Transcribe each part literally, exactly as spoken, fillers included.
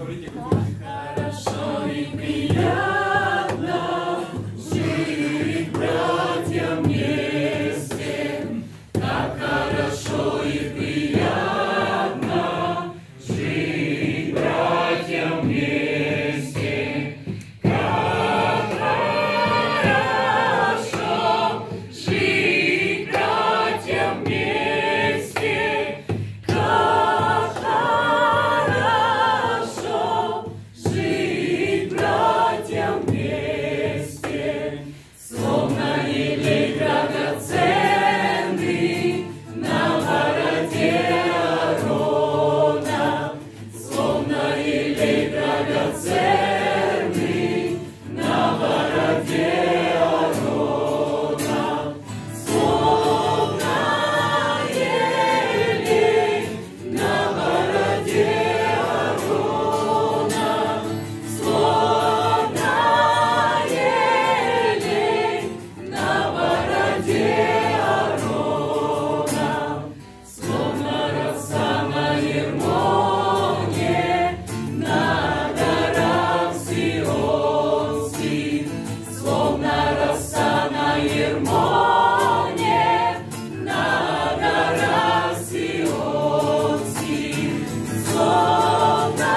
Говорите, какой. Хорошо и приятно жить братьям вместе. Как хорошо и приятно жить братьям вместе. Как хорошо жить братьям вместе. Как хорошо жить братьям вместе. Словно елей драгоценный на бороде Аарона. Словно елей драгоценный на бороде Аарона. Словно елей на бороде Аарона. Словно елей на бороде Аарона. Словно роса на Ермоне, на горах Сионских. Словно роса на Ермоне, на горах Сионских. Словно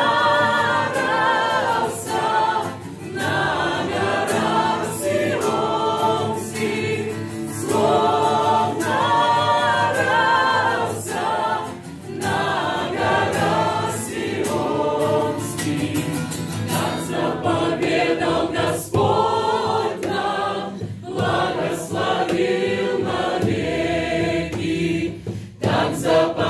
роса на горах Сионских. Словно роса на горах Сионских. Так заповедал Господь нам, благословил навеки. Так заповедал